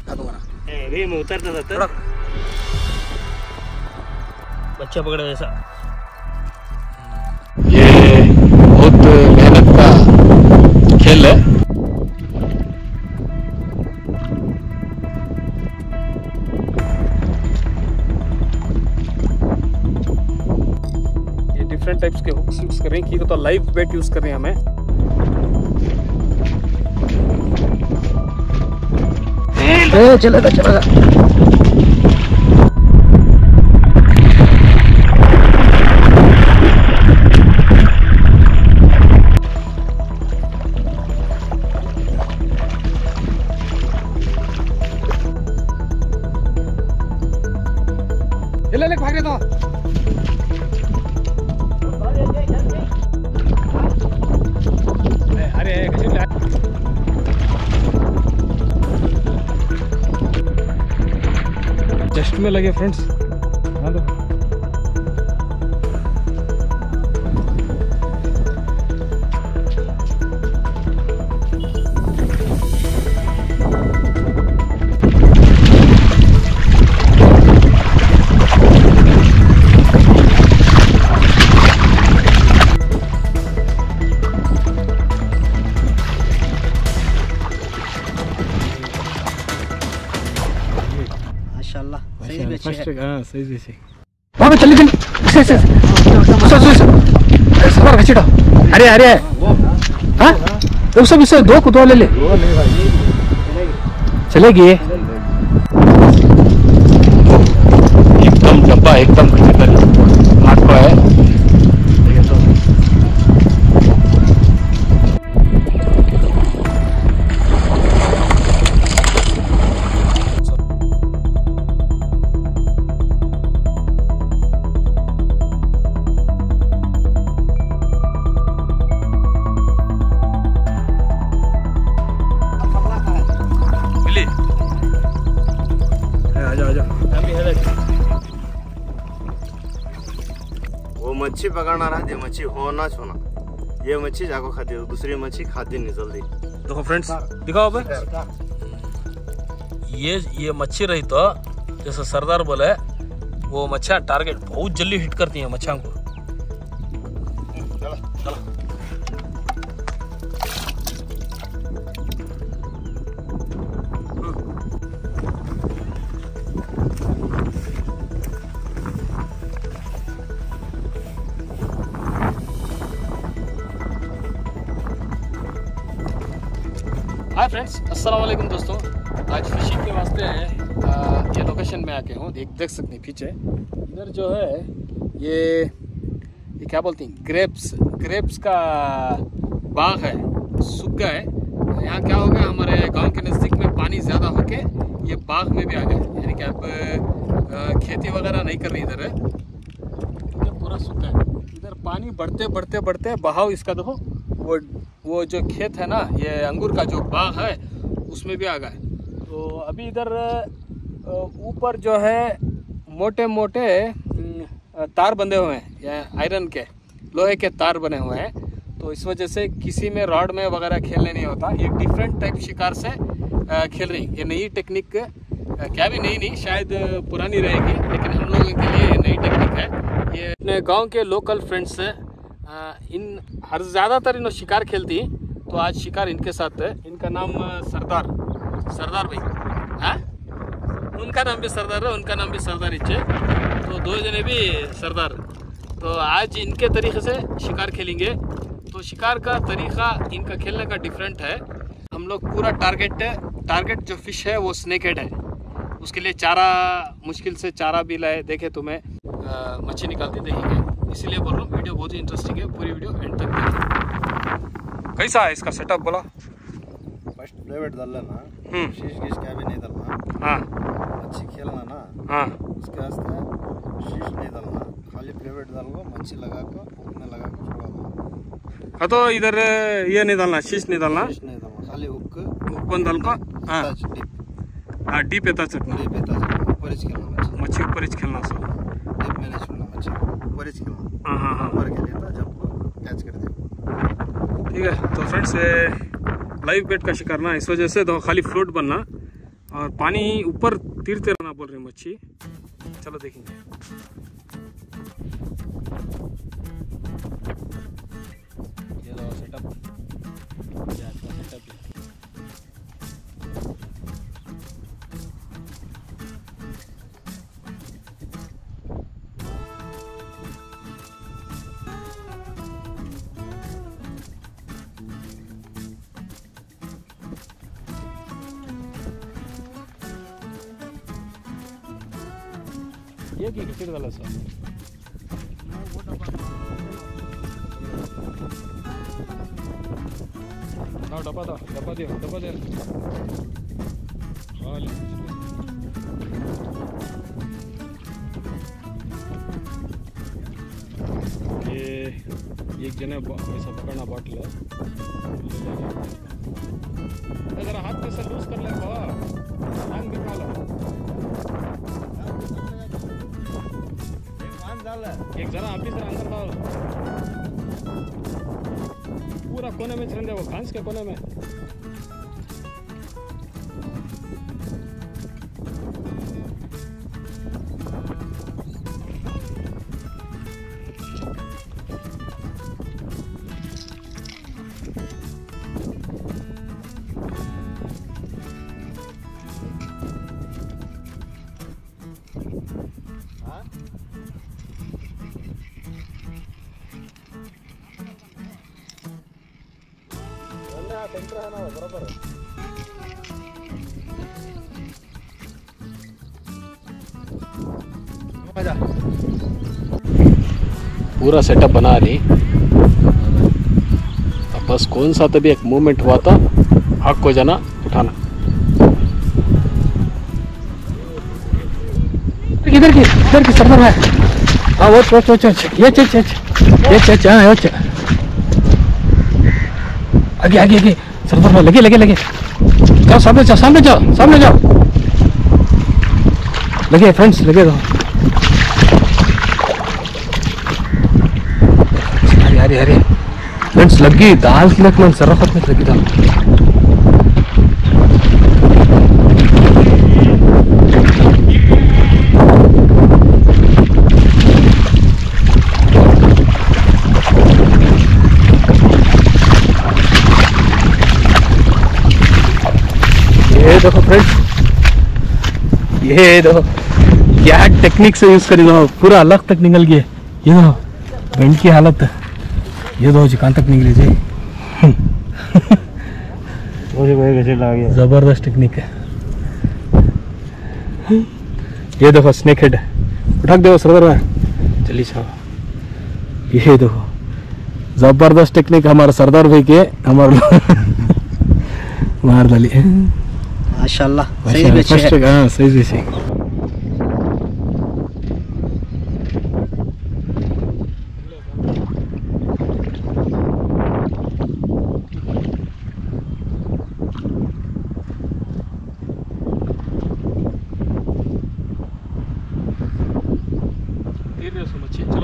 खा दूंगा ना। अभी मैं उतरता था बच्चा पकड़ा जैसा। ये बहुत मेहनत का खेल है। ये डिफरेंट टाइप्स के हुक्स यूज कर रहे हैं, कि तो लाइव बेट यूज कर रहे हैं हमें। चलेगा चलेगा। ले भाग रहे तो अरे जस्ट में लगे फ्रेंड्स। सही वहाँ पे चली अरे अरे हाँ तो सब इससे दो कुछ ले चलेगी। एकदम डब्बा एकदम हाथ को है। वो मच्छी पकड़ना रहा, ये मच्छी होना छोना, ये मच्छी जाको खाती है, दूसरी मच्छी खाती नहीं जल्दी। देखो फ्रेंड्स दिखाओ भाई, ये मच्छी रही तो जैसे सरदार बोले वो मच्छियाँ टारगेट बहुत जल्दी हिट करती हैं मच्छियाँ को। चलो हाय फ्रेंड्स, अस्सलाम वालेकुम दोस्तों। आज फिशिंग के वास्ते ये लोकेशन में आके हूँ। देख सकते हैं पीछे इधर जो है ये क्या बोलते हैं, ग्रेप्स का बाग है, सूख गया है। यहाँ क्या हो गया, हमारे गांव के नज़दीक में पानी ज़्यादा होके ये बाग में भी आ गया, यानी कि अब खेती वगैरह नहीं कर रही इधर है, ये पूरा सूखा है। इधर पानी बढ़ते बहाव इसका देखो, वो जो खेत है ना, ये अंगूर का जो बाग है उसमें भी आ गया है। तो अभी इधर ऊपर जो है मोटे तार बंधे हुए हैं, या आयरन के लोहे के तार बने हुए हैं, तो इस वजह से किसी में रॉड में वगैरह खेलने नहीं होता। ये डिफरेंट टाइप शिकार से खेल रही, ये नई टेक्निक, क्या भी नहीं शायद पुरानी रहेगी, लेकिन हम लोगों के लिए नई टेक्निक है। ये अपने गाँव के लोकल फ्रेंड्स से हर ज़्यादातर इन शिकार खेलती, तो आज शिकार इनके साथ है। इनका नाम सरदार भाई है, उनका नाम भी सरदार है, उनका नाम भी सरदार इच्छे, तो दो जने भी सरदार। तो आज इनके तरीके से शिकार खेलेंगे। तो शिकार का तरीका इनका खेलने का डिफरेंट है। हम लोग पूरा टारगेट जो फिश है वो स्नेक हेड है, उसके लिए चारा, मुश्किल से चारा भी लाए, देखे तुम्हें मच्छी निकालती देखेंगे, इसीलिए बोल रहा हूँ। वीडियो बहुत ही इंटरेस्टिंग है, पूरी वीडियो एंड तक देखिए। कैसा है इसका सेटअप बोला? फर्स्ट प्लेवेट डाल लेना, शीश गीश क्या भी नहीं डालना। हाँ, मच्छी खेलना ना। हाँ, उसके वास्ते शीश नहीं डालना, खाली प्लेवेट डाल को मच्छी लगा को हुक में लगा को छोड़ा दो। हाँ, तो इधर ये नहीं डालना, शीश नहीं डालना, खाली हुक बंद डाल को। हाँ, डीप एता चटना, ऊपर ही खेलना, मच्छी ऊपर ही खेलना, सब डीप में नहीं छोड़ना, मच्छी ऊपर ही खेलना। हाँ, ऊपर के लिए था जब कैच कर दे। ठीक है, तो फ्रेंड्स लाइव बेट का शिकार ना, इस वजह से तो खाली फ्लोट बनना, और पानी ऊपर तीरते रहना बोल रहे मच्छी। चलो देखेंगे। ये लो सेटअप, ये आज का सेटअप है। ये की किती झालं सर? ना डब्बा दे, डब्बा दे, डब्बा दे। ये एक जने ऐसा पकड़ना बॉटल है, जरा हाथ में से लूज कर ले बाबा, टांग निकालो। एक जरा आप ही सर अंदर डाल, पूरा कोने में चल दे, वो घास के कोने में। सेंटर है ना बराबर। पूरा सेटअप बना ली, अब बस कौन सा तभी एक मूवमेंट हुआ था, आग को जाना उठाना। इधर की सरदार है। हाँ वो ये आगे आगे आगे सरदार भाई, लगे लगे लगे, जाओ सामने जाओ, सामने जाओ, सामने जाओ, लगे फ्रेंड्स, लगे जाओ। अरे अरे फ्रेंड्स लगी दाल की लग, सरफत में लगी दाल। देखो फ्रेंड्स, ये देखो क्या टेक्निक से यूज करी, दो पूरा अलग तक निकल गया। ये दो बेंड की हालत, ये दो कहाँ तक निकली जी। जबरदस्त टेक्निक है। ये देखो स्नेक हेड, उठा दो सरदार में, चलिए साहब। ये देखो जबरदस्त टेक्निक हमारे सरदार भाई के, हमारे मार डाली माशाल्लाह। सही। चलो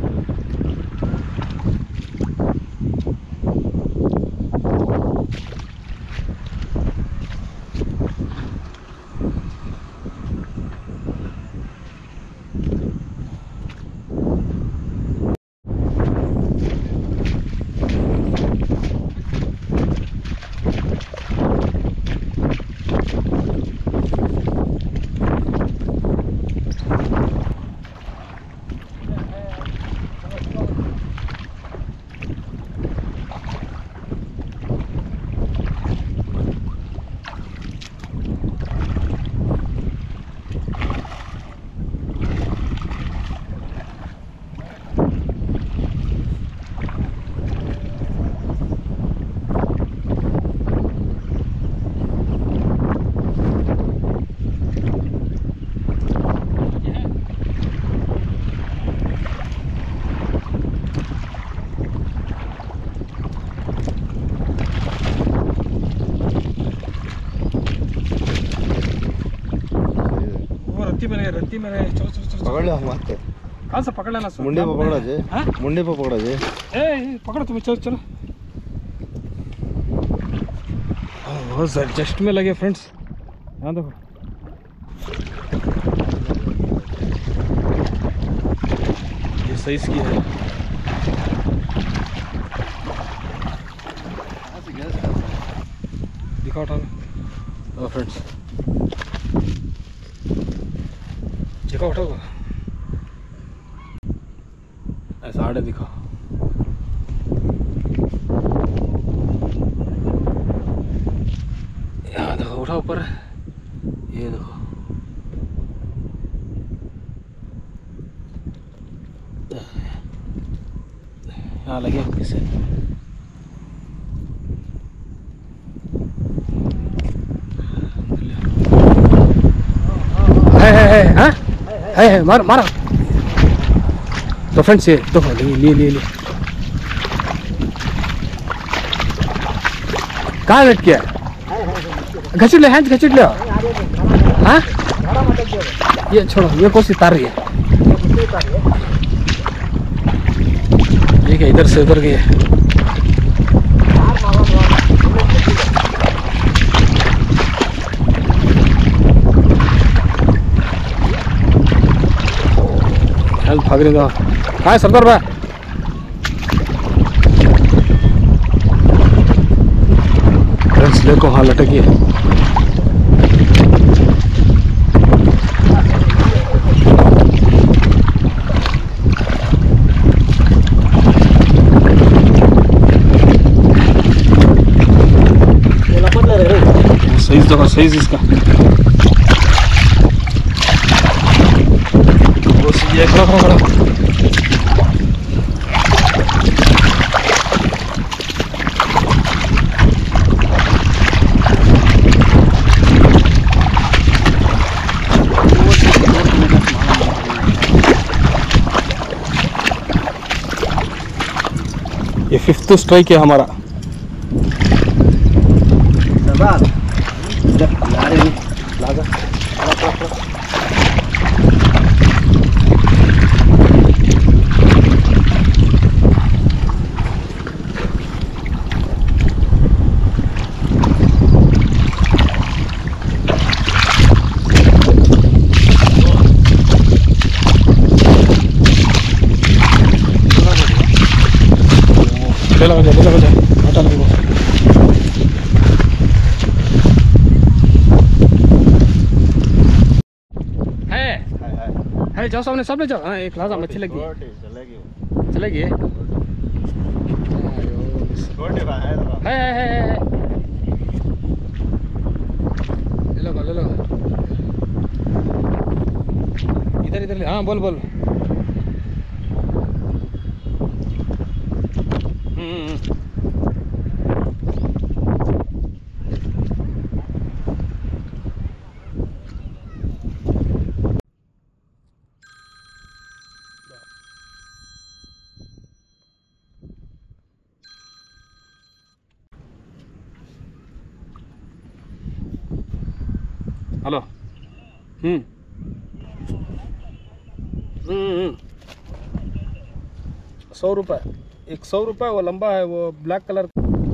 रत्ती में रहे। चलो चलो चलो पकड़ लो हम आते। कहाँ से पकड़ लेना? मुंडे पे पकड़ा जे। हाँ मुंडे पे पकड़ा जे। ए पकड़ो तुम्हें, चलो चलो। बहुत एडजस्ट में लगे फ्रेंड्स। यहाँ देखो, ये साइज की है। दिखा उठा लो फ्रेंड्स, दिखा उठाओ, ऐसा आड़े दिखा। यहाँ देखो, उठा ऊपर, ये देखो, यहाँ लगे किसे। है मार मारा। तो फ्रेंड्स ये देखो, ले कहाँ वेट किया, घसीट ले, हैंड घसीट ले। हाँ ये छोड़ो, ये कौन सी तार रही है, ये क्या इधर से उधर गई है। भाग रहे कहाँ है सरदार भाई? फ्रेंड्स देखो, हाँ लटकी है। साइज देखो, साइज इसका ये खड़ा। ये 5th स्ट्राइक है हमारा। ले जाए हटा लो। है जाओ सामने, सब ले जाओ। हाँ एक लाजा मच्छी लगी, चलेगी। है ले लो इधर ले। हाँ बोल। हेलो। 100 रुपये, 100 रुपये। वो लंबा है, वो ब्लैक कलर।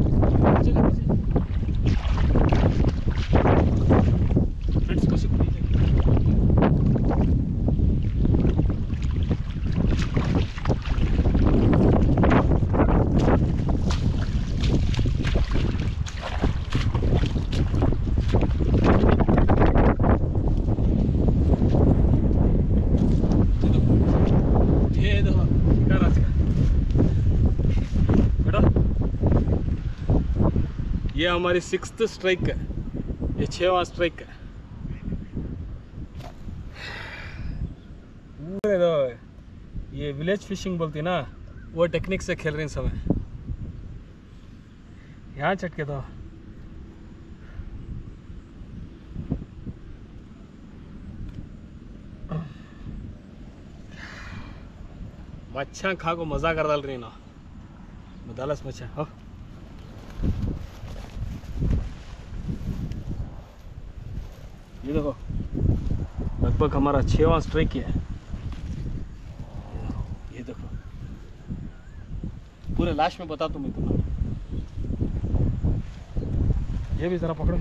ये हमारी 6th स्ट्राइक है, ये 6वां स्ट्राइक है। ये विलेज फिशिंग बोलती ना, वो टेक्निक से खेल रहे हैं समय। यहाँ चटके दो। मच्छा खा को मजा कर डाल रही ना, मदालस मच्छा। हो ये देखो, लगभग हमारा 6वां स्ट्राइक है। ये देखो, पूरे लास्ट में बता दूं मैं तुम्हें। ये भी ज़रा पकड़ो।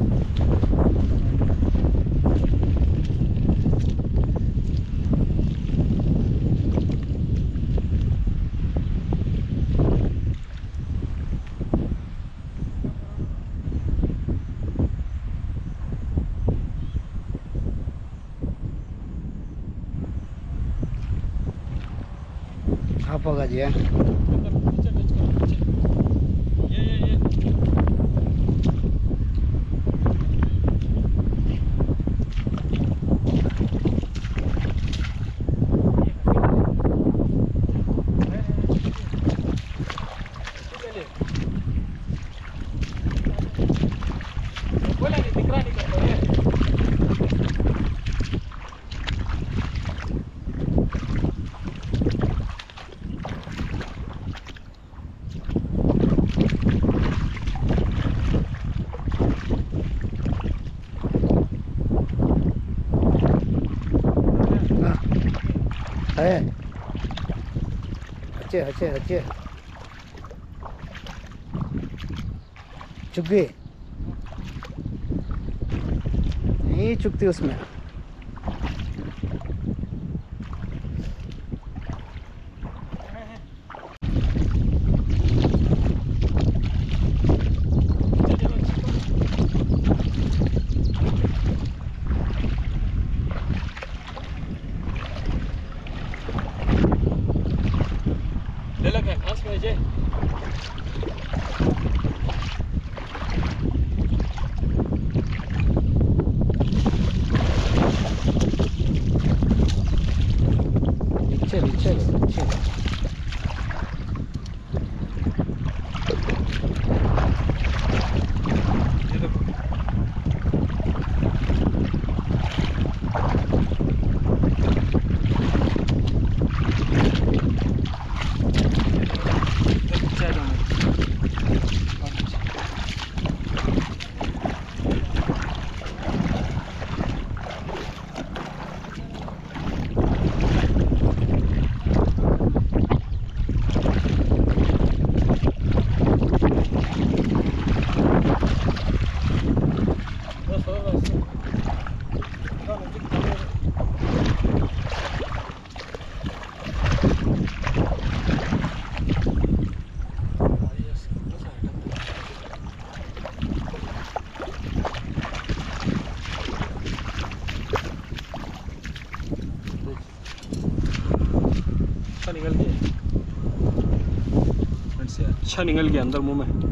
आप होगा जी है। अच्छे अच्छे अच्छे चुप गई नहीं चुपती उसमें। ले लगे घास में जे नीचे नीचे नीचे ये देखो नीचे आ जाओ। अच्छा निकल गया फ्रेंड्स, ये अच्छा निकल गया अंदर मुंह में।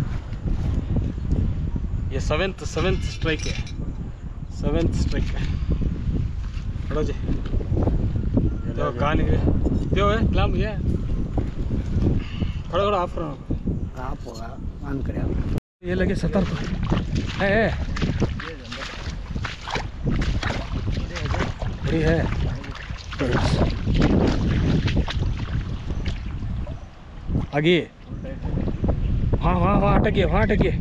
ये सेवेंथ स्ट्राइक है, 7th स्ट्राइक है। खड़ो जी तो कहाँ निकले त्यो है क्लाम ये खड़ो खड़ो आप होगा मान करे ये लगे 70 है बड़ी है। आगे हाँ हाँ वहाँ अटकिए वहाँ अटकिए।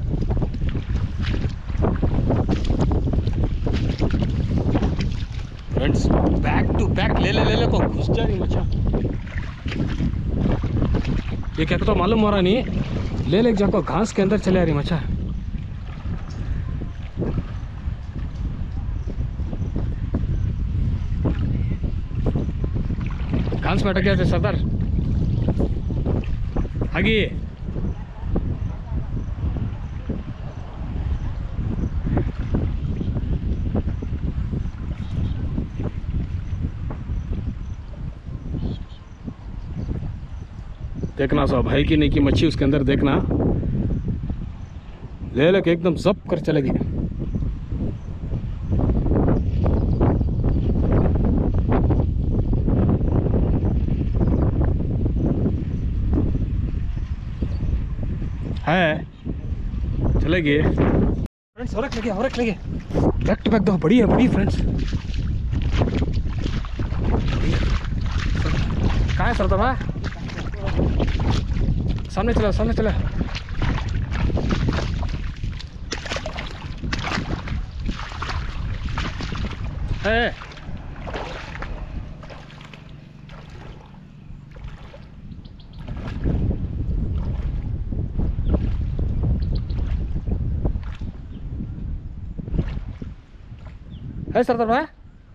फ्रेंड्स बैक टू बैक ले ले को घुस जा रही मच्छा। ये क्या तो मालूम हो रहा नहीं, ले जाको घास के अंदर चले आ रही मच्छा। घास में अटक गया थे सरदार। आगे देखना सब है कि नहीं कि मच्छी उसके अंदर देखना। ले लेके एकदम जप कर चलेगी। है चलेगी फ्रेंड्स। और लगे बैक टू बैक दो बड़ी है बड़ी फ्रेंड्स। कहाँ है सरदा भाई? सामने चला है। है सरदार भाई?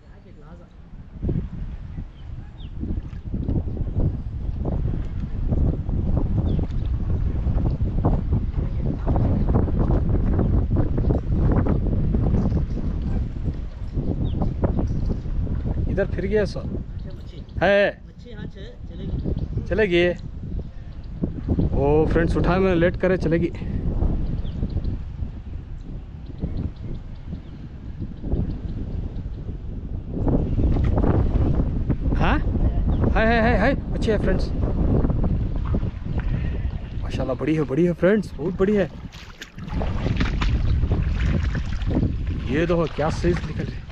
इधर फिर गया सो है, चलेगी। ओ फ्रेंड्स उठा में लेट करे चलेगी। हाँ है अच्छी है फ्रेंड्स, माशाल्लाह बड़ी है फ्रेंड्स, बहुत बड़ी है। ये देखो क्या साइज निकल रही है।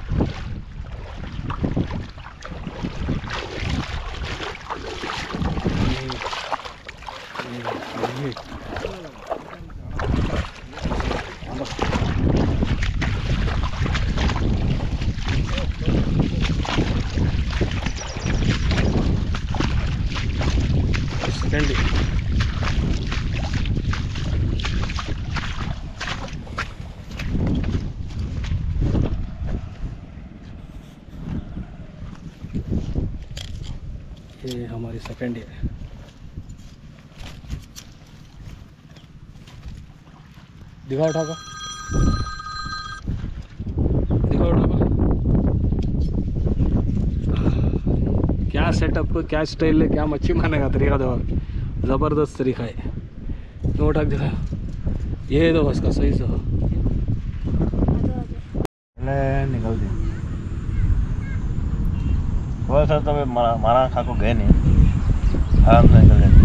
सेकेंड ये हमारी सेकेंड है। दिखा उठा का, क्या सेटअप, क्या स्टाइल है, क्या मच्छी मारने का तरीका दो, ज़बरदस्त तरीका है। क्यों उठा दिखा, ये दो उसका सही से निकल दी। थोड़ा सा तो मारा खा को गए नहीं, आराम से निकल जाते।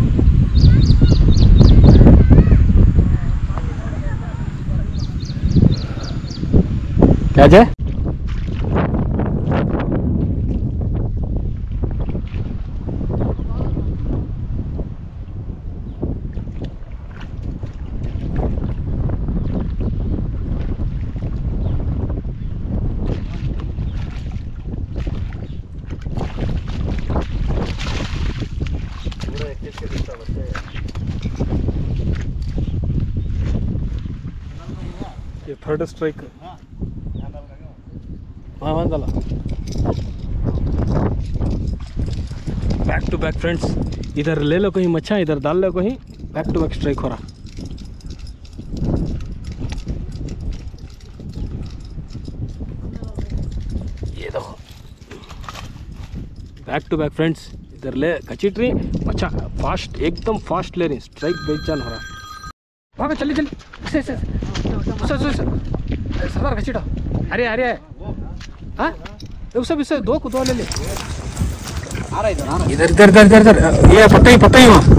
क्या जाए ये third strike back to back friends, इधर ले लो कहीं मच्छा, इधर डाल लो कहीं, बैक टू बैक स्ट्राइक हो रहा। ये देखो बैक टू बैक फ्रेंड्स, इधर ले खचीट रही मच्छा, फास्ट एकदम फास्ट ले रही, स्ट्राइक बेचान हो रहा। भागो चली सरदार खचीटा, अरे हाँ उससे दो को दो ले इधर इधर इधर इधर इधर, ये पता ही वहाँ।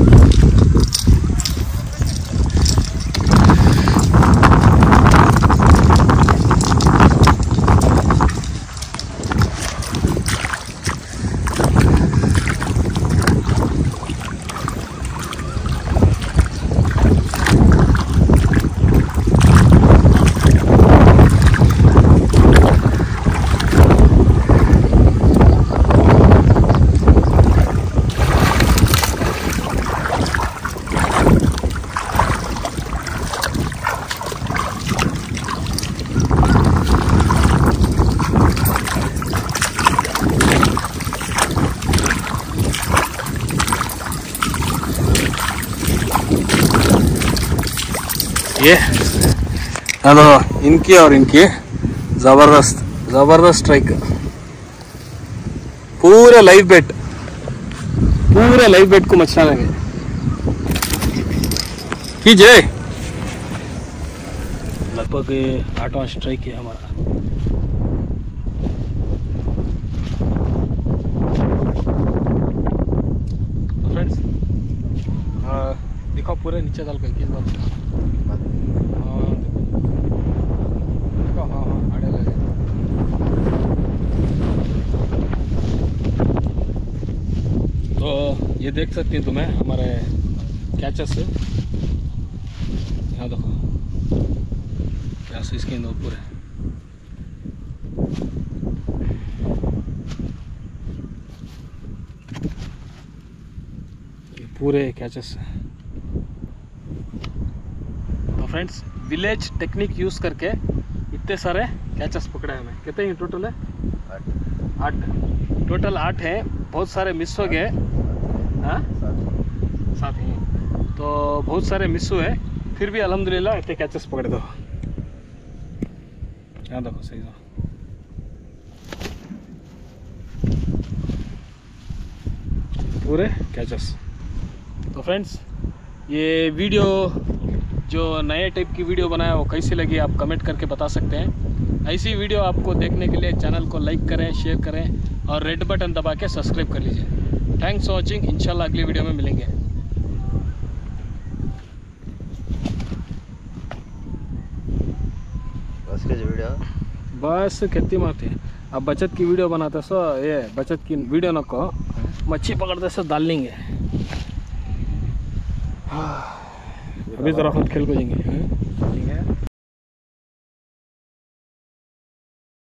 ये हेलो इनकी और इनकी जबरदस्त स्ट्राइक, पूरे लाइव बेट को मछला लगे कीजिए। लगभग 8वां स्ट्राइक है हमारा। तो फ्रेंड्स दिखाओ पूरे नीचे डाल कर किस बात तो ये देख सकती हैं तुम्हें हमारे कैचेस से, यहाँ देखो क्या इसके अंदर पूरे ये पूरे कैचेस। तो फ्रेंड्स विलेज टेक्निक यूज़ करके ये इतने सारे कैचेस पकड़े हैं हमें। कितने टोटल है? 8 टोटल 8 है। बहुत सारे मिस हो गए। हाँ 7 ही, तो बहुत सारे मिस हुए, फिर भी अल्हम्दुलिल्लाह इतने कैचेस पकड़े। दो यहाँ देखो सही से पूरे कैचेस। तो फ्रेंड्स ये वीडियो जो नए टाइप की वीडियो बनाया वो कैसी लगी आप कमेंट करके बता सकते हैं। ऐसी वीडियो आपको देखने के लिए चैनल को लाइक करें, शेयर करें और रेड बटन दबा के सब्सक्राइब कर लीजिए। Thanks for watching. इंशाल्लाह अगली वीडियो में मिलेंगे। बस के वीडियो बस कितनी मारती है। अब बचत की वीडियो बनाते सो ये बचत की वीडियो न को मच्छी पकड़ते सो डाल लेंगे। अभी ज़रा खुद खेल को जाएंगे।